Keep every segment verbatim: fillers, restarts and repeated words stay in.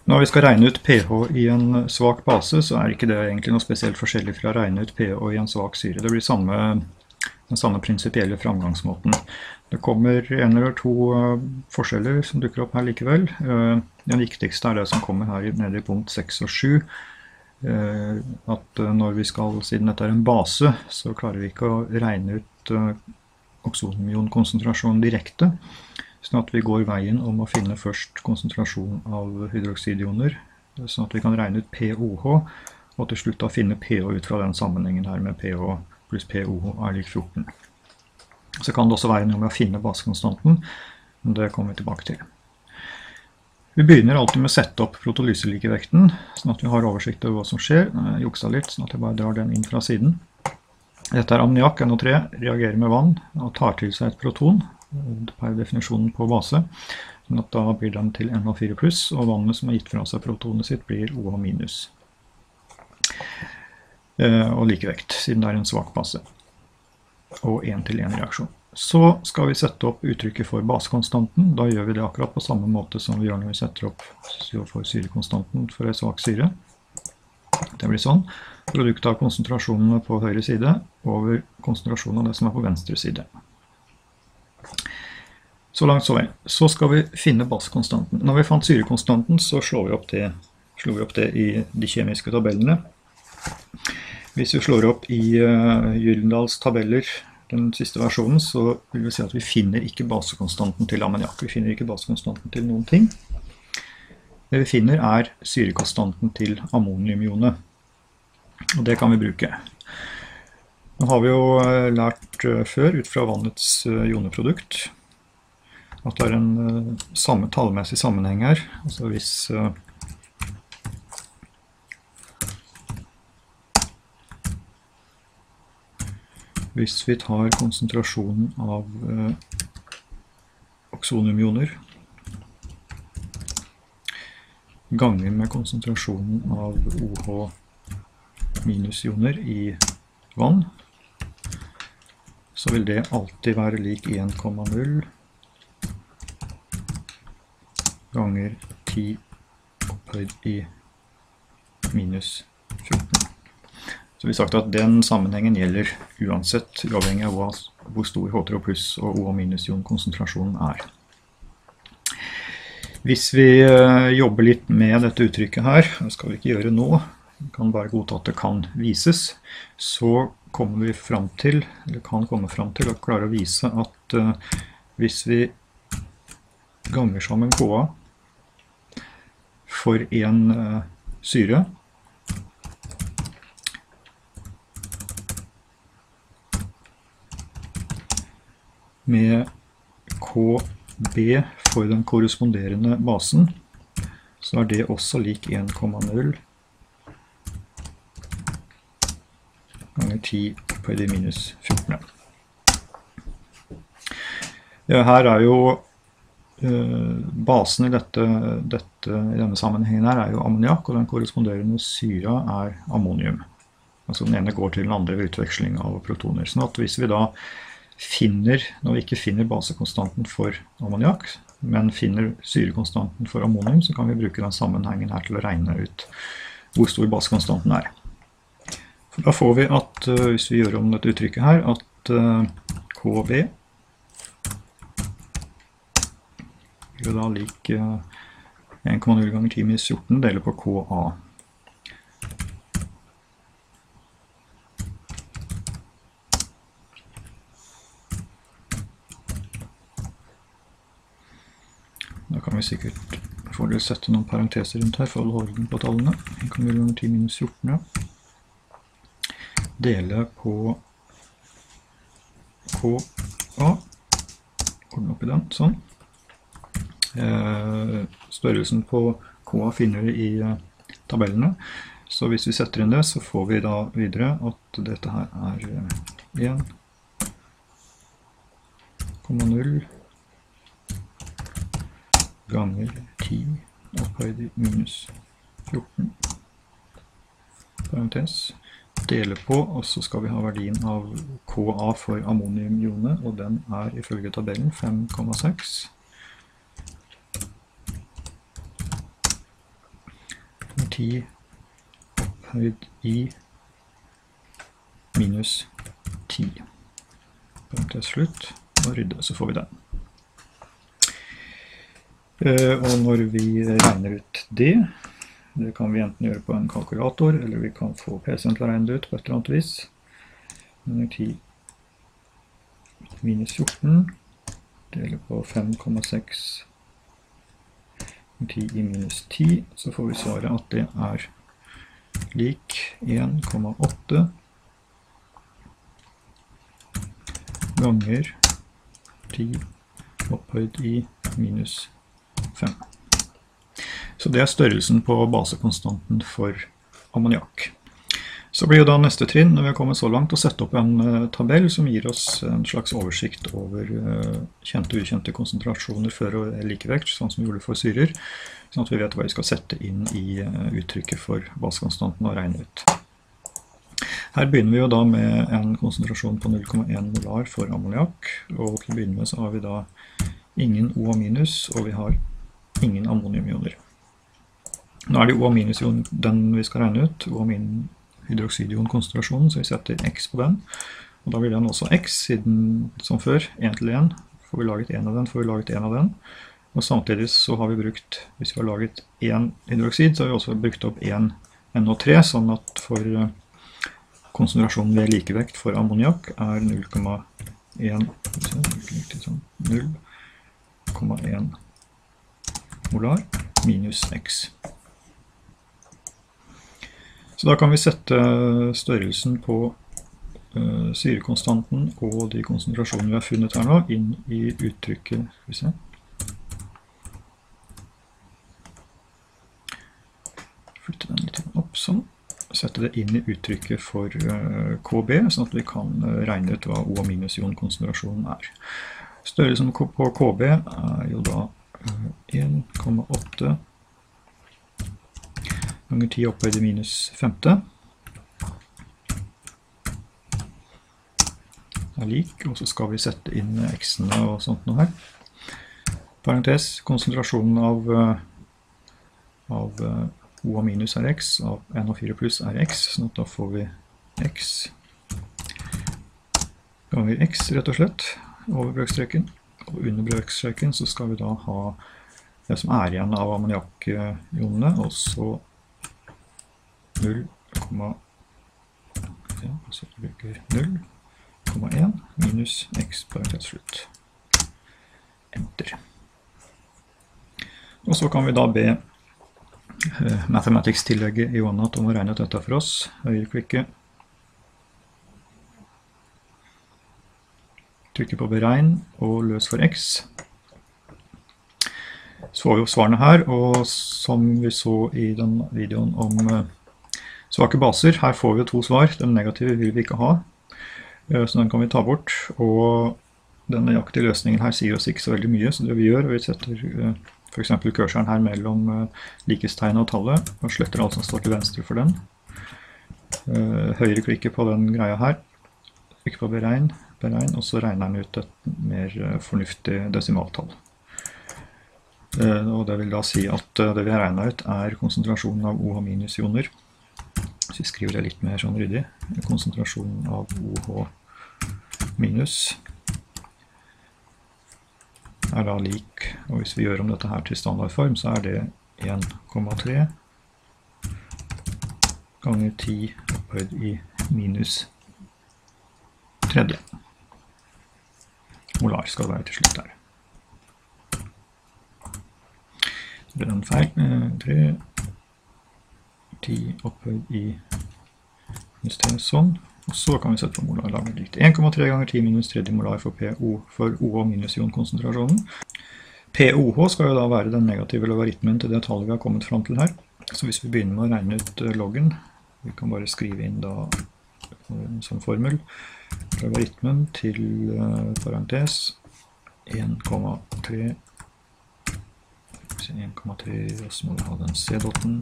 Når vi skal regne ut pH i en svak base, så er ikke det egentlig noe spesielt forskjellig fra å regne ut pH i en svak syre. Det blir samme, den samme prinsipielle framgangsmåten. Det kommer en eller to forskjeller som dukker opp her likevel. Den viktigste er det som kommer her nede i punkt seks og sju. At når vi skal, siden dette er en base, så klarer vi ikke å regne ut oxoniumionkonsentrasjonen direkte. Sånn at vi går veien om å finne først konsentrasjon av hydroksidioner, sånn at vi kan regne ut pOH, og til slutt da finne pH ut fra den sammenhengen her med pH pluss pOH er lik fjorten. Så kan det også være noe med å finne basekonstanten, men det kommer vi tilbake til. Vi begynner alltid med å sette opp protolyselikevekten, sånn at vi har oversikt over hva som skjer. Jeg juksa litt, sånn at jeg bare drar den inn fra siden. Dette er ammoniakk, N O tre, reagerer med vann og tar til seg et proton, per definisjonen på base, sånn at da blir den til N O fire pluss, og vannet som har gitt fra seg protonet sitt blir OH minus. Og likevekt, siden det er en svak base. Og en til en reaksjon. Så skal vi sette opp uttrykket for basekonstanten. Da gjør vi det akkurat på samme måte som vi gjør når vi setter opp for syrekonstanten for en svak syre. Det blir sånn. Produktet av konsentrasjonene på høyre side over konsentrasjonen av det som er på venstre side. Så langt så vel. Så skal vi finne basekonstanten. Når vi fant syrekonstanten, så slår vi opp det, slår vi opp det i de kjemiske tabellene. Hvis vi slår opp i uh, Gyldendals tabeller, den siste versjonen, så vil vi si at vi finner ikke basekonstanten til ammoniakk. Vi finner ikke basekonstanten til noen ting. Det vi finner er syrekonstanten til ammoniumionet. Og det kan vi bruke. Nå har vi jo lært uh, før, ut fra vannets uh, ioneprodukt, at det er en uh, samme tallmessig sammenheng her. Altså hvis uh, hvis vi tar konsentrasjonen av uh, oxoniumioner ganger med konsentrasjonen av OH minus-ioner i vann, så vil det alltid være lik en komma null ganger ti opphøyd i minus fjorten. Så vi har sagt at den sammenhengen gjelder uansett, uavhengig av hvor stor H to O pluss og OH minus-ion konsentrasjonen er. Hvis vi jobber litt med dette uttrykket her, det skal vi ikke gjøre nå, vi kan bare godta at det kan vises, så kommer vi frem til, eller kan komme frem til å klare å vise at uh, hvis vi ganger sammen K A for en uh, syre, med K B for den korresponderende basen, så er det også lik en komma null ganger ti opphøyd i minus fjorten. Ja, her er jo uh, basen i, dette, dette, i denne sammenhengen her er jo ammoniakk, og den korresponderende syra er ammonium. Altså den ene går til den andre ved utveksling av protoner. Sånn at hvis vi da finner, når vi ikke finner basekonstanten for ammoniakk, men finner syrekonstanten for ammonium, så kan vi bruke den sammenhengen her til å regne ut hvor stor basekonstanten er. For da får vi at, uh, hvis vi gjør om dette uttrykket her, at uh, K B er da lik uh, en komma null ganger ti minus fjorten deler på K A. Da kan vi sikkert fordel sette noen parenteser rundt her for å holde orden på tallene. en komma null ganger ti minus fjorten, ja. Dele på K A. Ordne opp i den, sånn. Eh, størrelsen på K A finner vi i eh, tabellene. Så hvis vi setter inn det, så får vi da videre at dette her er eh, en komma null ganger ti opphøyd i minus fjorten, parentes, dele på, og så skal vi ha verdien av K A for ammoniumionet, og den er ifølge tabellen fem komma seks. ti opphøyd i minus ti. Parentes slutt, og rydde, så får vi den. Og når vi regner ut det, det kan vi enten gjøre på en kalkulator, eller vi kan få P C-en til å regne det ut på et eller annet vis. Under ti minus fjorten, deler på fem komma seks ti i minus ti, så får vi svaret at det er lik en komma åtte ganger ti opphøyd i minus fem. Så det er størrelsen på basekonstanten for ammoniakk. Så blir jo da neste trinn, når vi har kommet så langt, å sette opp en uh, tabell som gir oss en slags oversikt over uh, kjente og ukjente konsentrasjoner før og likevekt, sånn som vi gjorde for syrer, sånn at vi vet hva vi skal sette inn i uh, uttrykket for basekonstanten og regne ut. Her begynner vi jo da med en konsentrasjon på null komma en molar for ammoniakk, og til å begynne med så har vi da ingen O minus, og vi har ingen ammoniumioner. Nå er det O minus den vi skal regne ut, O min hydroksidionkonsentrasjonen, så vi setter X på den. Og da vil den også X, siden som før, en til en. Får vi laget en av den, får vi laget en av den. Og samtidig så har vi brukt, hvis vi har laget en hydroksid, så har vi også brukt opp en N O tre, sånn at for konsentrasjonen ved likevekt for ammoniakk er null komma en molar minus X. Så da kan vi sette størrelsen på uh, syrekonstanten og de konsentrasjonene vi har funnet her nå inn i uttrykket. Skal vi se. Flytte den litt opp sånn. Sette det inn i uttrykket for uh, K B, sånn at vi kan uh, regne ut hva O minus ionkonsentrasjonen er. Størrelsen på K B er jo da uh, en komma åtte ganger ti opphøyd i minus femte er lik, og så skal vi sette inn x-ene og sånt noe her. Parentes, konsentrasjonen av, av O minus er x, av N O fire pluss er x, sånn at da får vi x ganger x rett og slett over brøkstreken, og under brøkstreken så skal vi da ha det som er igjen av ammoniakk-ionene, og så null komma en minus x parentes slutt. Enter. Og så kan vi da be uh, Mathematics-tillegget i OneNote om å regne ut dette for oss. Høyreklikke. Trykke på beregn og løs for x. Så får vi jo svarene her, og som vi så i den videoen om uh, svake baser, her får vi jo to svar. Den negative vil vi ikke ha, så den kan vi ta bort. Og den nøyaktige løsningen her sier oss ikke så veldig mye, så det vi gjør, vi setter for eksempel kursoren her mellom likestegnet og tallet, og sletter alt som står til venstre for den. Høyre klikker på den greia her, trykker på beregn, beregn, og så regner den ut et mer fornuftig desimaltall. Og det vil da si at det vi har regnet ut er konsentrasjonen av O minus ioner. Så vi skriver det litt mer sånn ryddig. Konsentrasjonen av OH minus er da lik, og hvis vi gjør om dette her til standardform, så er det en komma tre ganger ti opphøyd i minus tredje. Molar skal være til slutt der. Det er en feil. tre ti opphøyd i minus tre, sånn. Og så kan vi sette på molarlaget likt. en komma tre ganger ti minus tredje molar for P O, for O minus ionkonsentrasjonen. P O H skal jo da være den negative logaritmen til det tallet vi har kommet frem til her. Så hvis vi begynner med å regne ut loggen, vi kan bare skrive inn da som formel, logaritmen til uh, parentes en komma tre, en komma tre, og så må vi ha den C-dotten,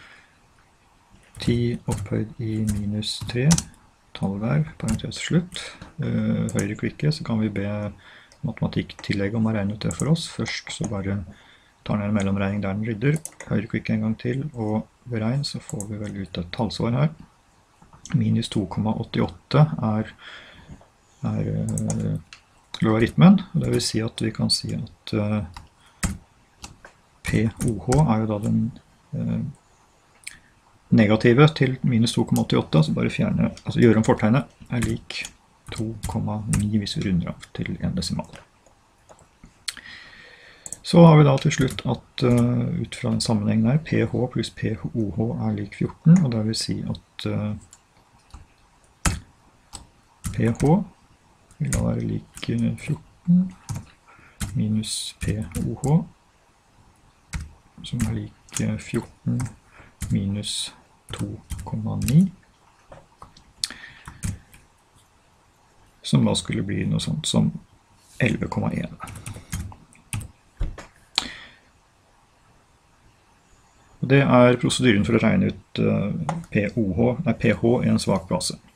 ti opphøyd i minus tre, tallverv, parentes slutt, uh, høyre klikke, så kan vi be matematikk-tillegg om å regne ut det for oss. Først så bare tar ned en mellomregning der den rydder, høyreklikk en gang til, og beregn, så får vi vel ut et tallsvar her. Minus to komma åttiåtte er, er uh, logaritmen, og det vil si at vi kan si at uh, P O H er jo da den uh, negative til minus to komma åttiåtte, så bare fjerne, altså gjøre om fortegnet, er lik to komma ni hvis vi runder av til en desimal. Så har vi da til slutt at uh, ut fra en sammenheng her, P H pluss P O H er lik fjorten, og det vil si at uh, P H vil da være lik fjorten minus P O H, som er lik fjorten minus to komma ni, som da skulle bli noe sånt som elleve komma en. Det er prosedyren for å regne ut P O H, nei, P H i en svak base.